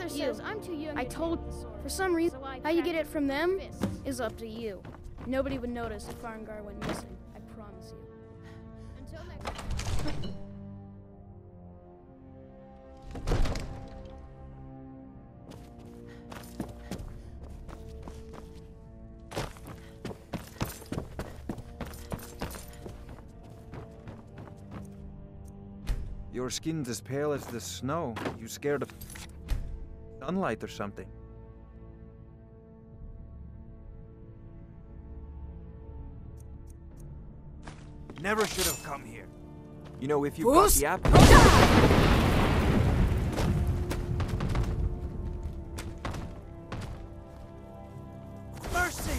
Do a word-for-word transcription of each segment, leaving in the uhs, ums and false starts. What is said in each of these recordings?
father says I'm too young. I told for some reason So I how you get it practice from them fists. is up to you. Nobody would notice if Farengar went missing. I promise you. Until next. Your skin's as pale as the snow. You scared of sunlight or something? Never should have come here. You know, if you got the apple... Mercy!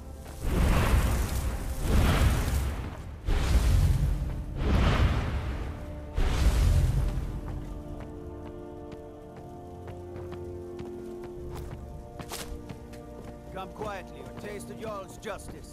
Come quietly or taste of Jarl's justice.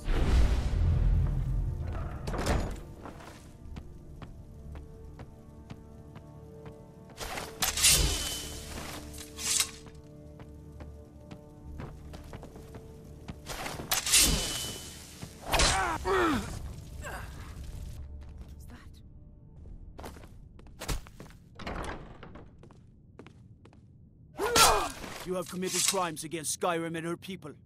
You have committed crimes against Skyrim and her people.